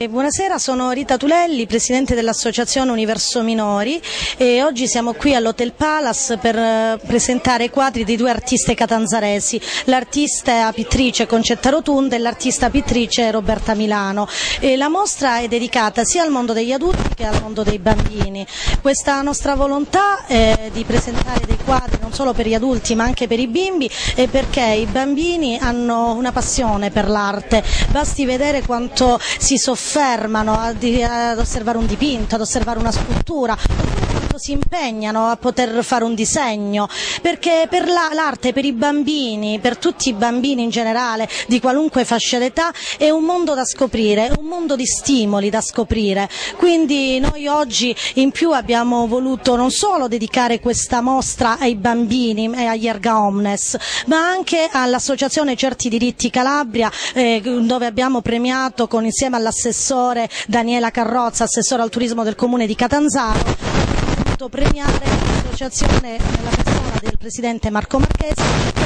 Buonasera, sono Rita Tulelli, presidente dell'Associazione Universo Minori, e oggi siamo qui all'Hotel Palace per presentare i quadri di due artiste catanzaresi, l'artista pittrice Concetta Rotunde e l'artista pittrice Roberta Milano. E la mostra è dedicata sia al mondo degli adulti che al mondo dei bambini. Questa nostra volontà è di presentare dei quadri non solo per gli adulti ma anche per i bimbi, e perché i bambini hanno una passione per l'arte. Basti vedere quanto si soffermano ad osservare un dipinto, ad osservare una scultura, quanto si impegnano a poter fare un disegno, perché per l'arte, per i bambini, per tutti i bambini in generale, di qualunque fascia d'età, è un mondo da scoprire, è un mondo di stimoli da scoprire. Quindi noi oggi in più abbiamo voluto non solo dedicare questa mostra ai bambini e agli erga omnes, ma anche all'Associazione Certi Diritti Calabria, dove abbiamo premiato insieme all'assessore Daniela Carrozza, assessore al turismo del comune di Catanzaro, premiare l'associazione nella persona del presidente Marco Marchesi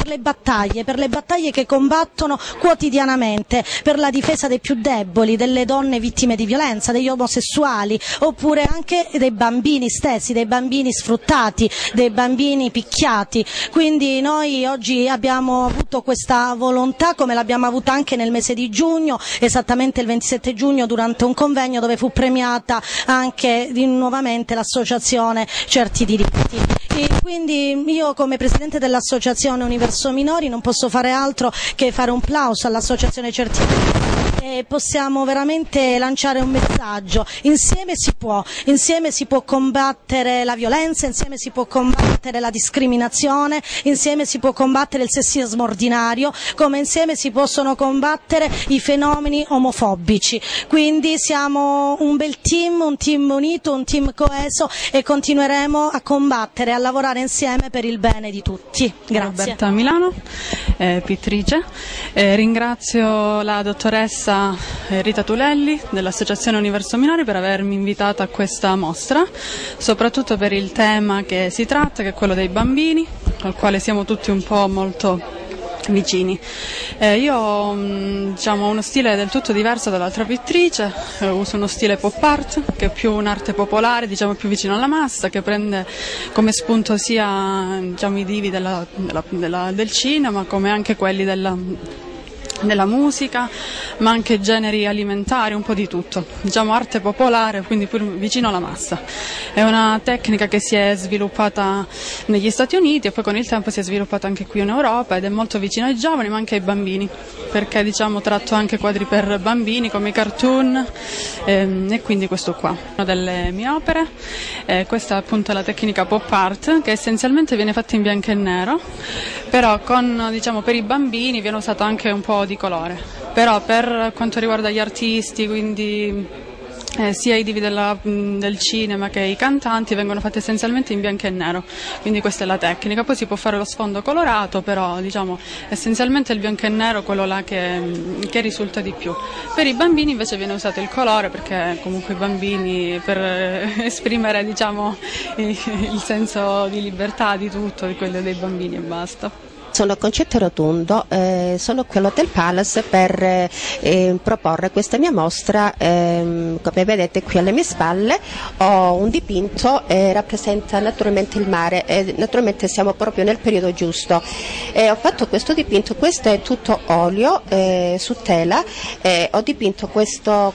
per le battaglie che combattono quotidianamente per la difesa dei più deboli, delle donne vittime di violenza, degli omosessuali, oppure anche dei bambini stessi, dei bambini sfruttati, dei bambini picchiati. Quindi noi oggi abbiamo avuto questa volontà, come l'abbiamo avuta anche nel mese di giugno, esattamente il 27 giugno, durante un convegno dove fu premiata anche nuovamente l'associazione Certi Diritti. E quindi io, come presidente dell'Associazione Universo Minori, non posso fare altro che fare un plauso all'Associazione Certi Diritti, e possiamo veramente lanciare un messaggio: insieme si può combattere la violenza, insieme si può combattere la discriminazione, insieme si può combattere il sessismo ordinario, come insieme si possono combattere i fenomeni omofobici. Quindi siamo un bel team, un team unito, un team coeso, e continueremo a combattere, a lavorare insieme per il bene di tutti. Grazie. Roberta Milano, pittrice. Ringrazio la dottoressa Rita Tulelli dell'Associazione Universo Minori per avermi invitata a questa mostra, soprattutto per il tema che si tratta, che è quello dei bambini, al quale siamo tutti un po' molto vicini. Io ho uno stile del tutto diverso dall'altra pittrice, uso uno stile pop art, che è più un'arte popolare, più vicino alla massa, che prende come spunto sia i divi del cinema, come anche quelli della musica, ma anche generi alimentari, un po' di tutto. Arte popolare, quindi più vicino alla massa. È una tecnica che si è sviluppata negli Stati Uniti e poi con il tempo si è sviluppata anche qui in Europa, ed è molto vicino ai giovani ma anche ai bambini, perché tratto anche quadri per bambini come i cartoon, e quindi questo qua. Una delle mie opere, questa appunto è la tecnica pop art, che essenzialmente viene fatta in bianco e nero, però per i bambini viene usato anche un po' di colore. Però per quanto riguarda gli artisti, quindi sia i divi del cinema che i cantanti, vengono fatti essenzialmente in bianco e nero, quindi questa è la tecnica. Poi si può fare lo sfondo colorato, però essenzialmente il bianco e nero è quello là che risulta di più. Per i bambini invece viene usato il colore, perché comunque i bambini, per esprimere il senso di libertà di tutto, di quello dei bambini, e basta. Sono Concetta Rotundo, sono qui all'Hotel Palace per proporre questa mia mostra. Come vedete qui alle mie spalle ho un dipinto, rappresenta naturalmente il mare, naturalmente siamo proprio nel periodo giusto. Ho fatto questo dipinto, questo è tutto olio su tela, ho dipinto questa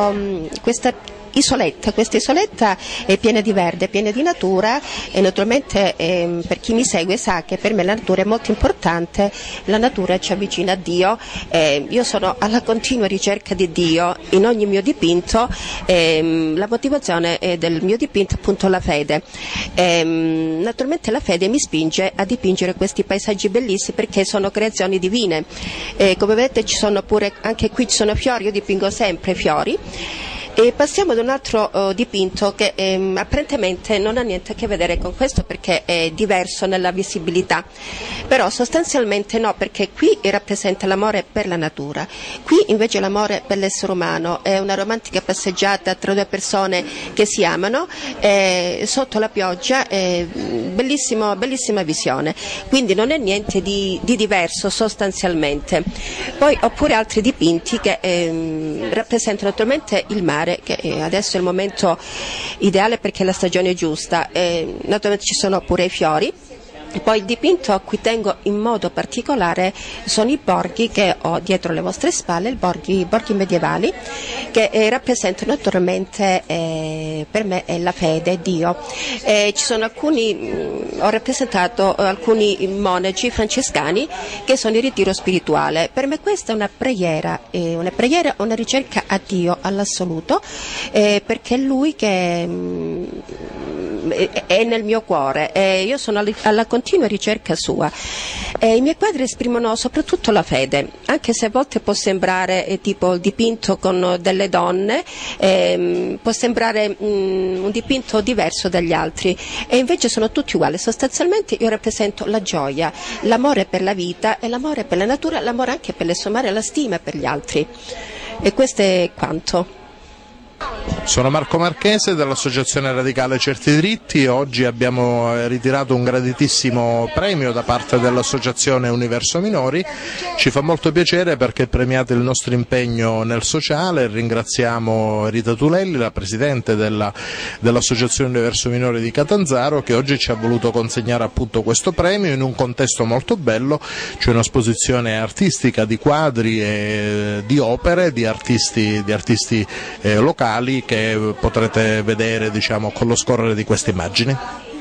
isoletta è piena di verde, piena di natura, e naturalmente per chi mi segue sa che per me la natura è molto importante, la natura ci avvicina a Dio, io sono alla continua ricerca di Dio in ogni mio dipinto, la motivazione del mio dipinto è appunto la fede. Naturalmente la fede mi spinge a dipingere questi paesaggi bellissimi perché sono creazioni divine, come vedete ci sono pure, anche qui ci sono fiori, io dipingo sempre fiori. E passiamo ad un altro dipinto che apparentemente non ha niente a che vedere con questo perché è diverso nella visibilità, però sostanzialmente no, perché qui rappresenta l'amore per la natura, qui invece l'amore per l'essere umano, è una romantica passeggiata tra due persone che si amano sotto la pioggia, bellissima visione, quindi non è niente di diverso sostanzialmente. Poi oppure altri dipinti che rappresentano naturalmente il mare, che adesso è il momento ideale perché la stagione è giusta, naturalmente ci sono pure i fiori. E poi il dipinto a cui tengo in modo particolare sono i borghi che ho dietro le vostre spalle, i borghi medievali, che rappresentano naturalmente per me la fede, Dio. Ci sono ho rappresentato alcuni monaci francescani che sono in ritiro spirituale. Per me questa è una preghiera, una ricerca a Dio, all'assoluto, perché è Lui che è nel mio cuore, io sono alla continua ricerca sua. I miei quadri esprimono soprattutto la fede, anche se a volte può sembrare tipo il dipinto con delle donne, può sembrare un dipinto diverso dagli altri, e invece sono tutti uguali. Sostanzialmente io rappresento la gioia, l'amore per la vita e l'amore per la natura, l'amore anche per l'essere umano e la stima per gli altri. E questo è quanto. Sono Marco Marchese dell'Associazione Radicale Certi Diritti. Oggi abbiamo ritirato un graditissimo premio da parte dell'Associazione Universo Minori. Ci fa molto piacere perché è premiato il nostro impegno nel sociale. Ringraziamo Rita Tulelli, la Presidente dell'Associazione Universo Minori di Catanzaro, che oggi ci ha voluto consegnare appunto questo premio in un contesto molto bello. C'è un'esposizione artistica di quadri e di opere di artisti locali che potrete vedere, diciamo, con lo scorrere di queste immagini.